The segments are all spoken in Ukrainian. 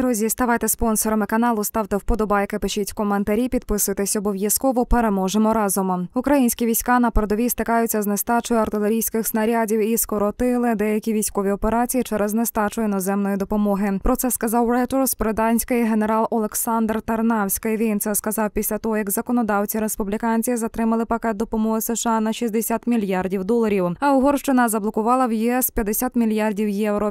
Друзі, ставайте спонсорами каналу, ставте вподобайки, пишіть коментарі, підписуйтесь обов'язково, переможемо разом. Українські війська на передовій стикаються з нестачею артилерійських снарядів і скоротили деякі військові операції через нестачу іноземної допомоги. Про це сказав Reuters британський генерал Олександр Тарнавський. Він це сказав після того, як законодавці-республіканці затримали пакет допомоги США на 60 мільярдів доларів. А Угорщина заблокувала в ЄС 50 мільярдів євро,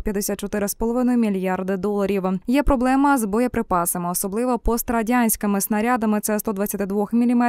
54,5 мільярди доларів. Є проблема з боєприпасами, особливо пострадянськими снарядами. Це 122 мм,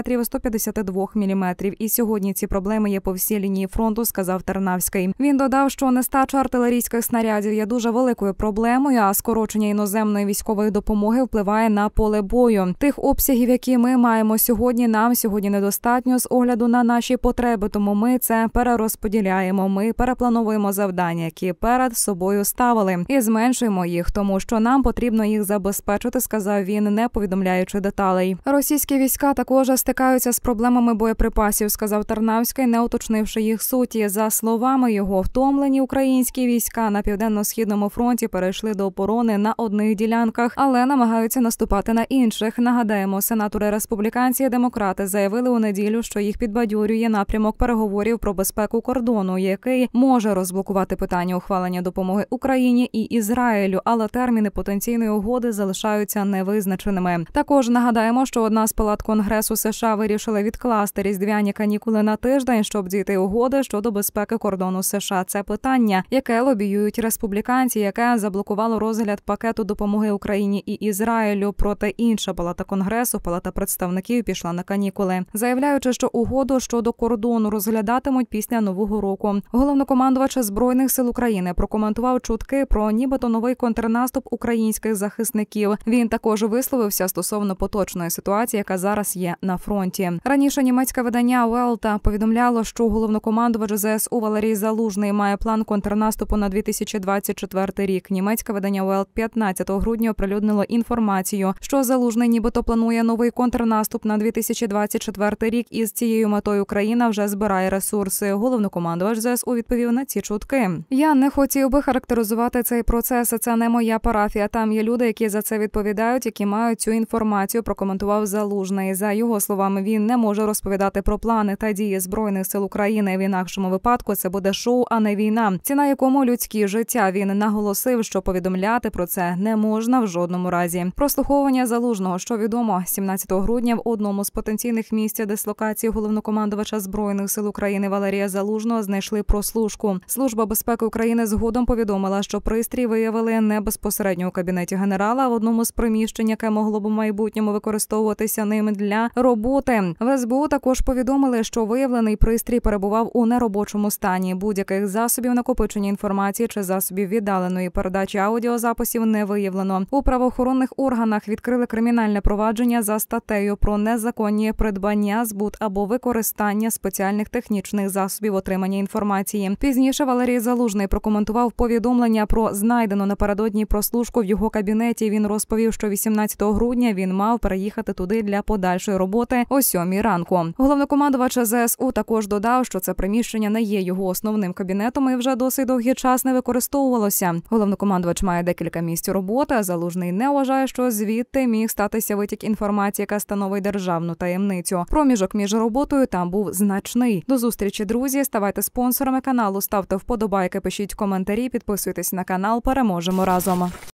152 мм. І сьогодні ці проблеми є по всій лінії фронту, сказав Тарнавський. Він додав, що нестача артилерійських снарядів є дуже великою проблемою, а скорочення іноземної військової допомоги впливає на поле бою. Тих обсягів, які ми маємо сьогодні, нам сьогодні недостатньо з огляду на наші потреби, тому ми це перерозподіляємо. Ми переплановуємо завдання, які перед собою ставили, і зменшуємо їх, тому що нам потрібно їх забезпечити, сказав він, не повідомляючи деталей. Російські війська також стикаються з проблемами боєприпасів, сказав Тарнавський, не уточнивши їх суті. За словами його, втомлені українські війська на Південно-Східному фронті перейшли до оборони на одних ділянках, але намагаються наступати на інших. Нагадаємо, сенатори-республіканці і демократи заявили у неділю, що їх підбадьорює напрямок переговорів про безпеку кордону, який може розблокувати питання ухвалення допомоги Україні і Ізраїлю, але терміни потенційної угоди залишаються невизначеними. Також нагадаємо, що одна з палат Конгресу США вирішила відкласти різдвяні канікули на тиждень, щоб дійти угоди щодо безпеки кордону США. Це питання, яке лобіюють республіканці, яке заблокувало розгляд пакету допомоги Україні і Ізраїлю. Проте інша палата Конгресу, палата представників, пішла на канікули, заявляючи, що угоду щодо кордону розглядатимуть після Нового року. Головнокомандувач Збройних сил України прокоментував чутки про нібито новий контрнаступ українських захисників. Він також висловився стосовно поточної ситуації, яка зараз є на фронті. Раніше німецьке видання Welt повідомляло, що головнокомандувач ЗСУ Валерій Залужний має план контрнаступу на 2024 рік. Німецьке видання Welt 15 грудня оприлюднило інформацію, що Залужний нібито планує новий контрнаступ на 2024 рік, і з цією метою Україна вже збирає ресурси. Головнокомандувач ЗСУ відповів на ці чутки. Я не хотів би характеризувати цей процес, це не моя парафія. Там є люди, які за це відповідають, які мають цю інформацію, прокоментував Залужний. За його словами, він не може розповідати про плани та дії Збройних сил України. В інакшому випадку це буде шоу, а не війна, ціна якому людські життя. Він наголосив, що повідомляти про це не можна в жодному разі. Прослуховування Залужного, що відомо, 17 грудня в одному з потенційних місць дислокації головнокомандувача Збройних сил України Валерія Залужного знайшли прослушку. Служба безпеки України згодом повідомила, що пристрій виявили не безпосередньо у кабінеті генерала, а в одному з приміщень, яке могло б у майбутньому використовуватися ним для роботи. В СБУ також повідомили, що виявлений пристрій перебував у неробочому стані. Будь-яких засобів накопичення інформації чи засобів віддаленої передачі аудіозаписів не виявлено. У правоохоронних органах відкрили кримінальне провадження за статтею про незаконні придбання, збут або використання спеціальних технічних засобів отримання інформації. Пізніше Валерій Залужний прокоментував повідомлення про знайдену напередодні прослушку в його кабінеті. Він розповів, що 18 грудня він мав переїхати туди для подальшої роботи о 7 ранку. Головнокомандувач ЗСУ також додав, що це приміщення не є його основним кабінетом і вже досить довгий час не використовувалося. Головнокомандувач має декілька місць роботи, а Залужний не вважає, що звідти міг статися витік інформації, яка становить державну таємницю. Проміжок між роботою там був значний. До зустрічі, друзі. Ставайте спонсорами каналу, ставте вподобайки, пишіть коментарі, підписуйтесь на канал. Переможемо разом.